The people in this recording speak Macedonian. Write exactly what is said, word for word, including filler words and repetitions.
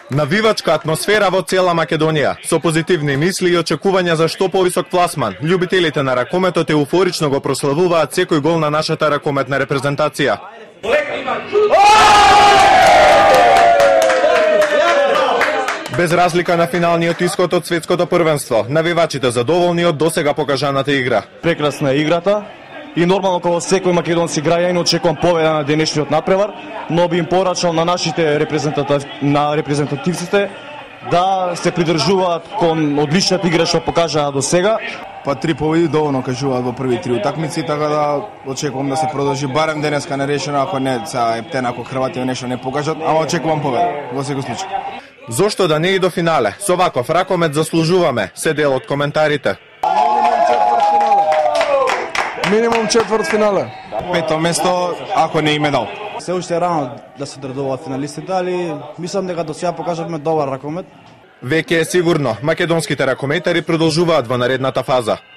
Навивачка атмосфера во цела Македонија, со позитивни мисли и очекувања за што повисок пласман. Љубителите на ракометот еуфорично го прославуваат секој гол на нашата ракометна репрезентација. Без разлика на финалниот исход од светското првенство, навивачите задоволни од досега покажаната игра. Прекрасна е играта и нормално како секој македонски граѓанин очекувам победа на денешниот надпревар, но би им порачал на нашите репрезентатив... на репрезентативците да се придржуваат кон одличната игра што покажаа до сега. Па три победи доволно кажуваат во први три утакмици, така да очекувам да се продолжи барем денеска нерешено, ако не са ептена, ако Хрватија нешто не покажат, ама очекувам победа во секој случај. Зошто да не и до финале? Со ваков ракомет заслужуваме, се дел од коментарите. Минимум четврт финале. Пето место, ако не име дал. Се уште е рано да се одредуваат финалистите, али мислам дека до сега покажавме добар ракомет. Веќе е сигурно, македонските ракометари продолжуваат во наредната фаза.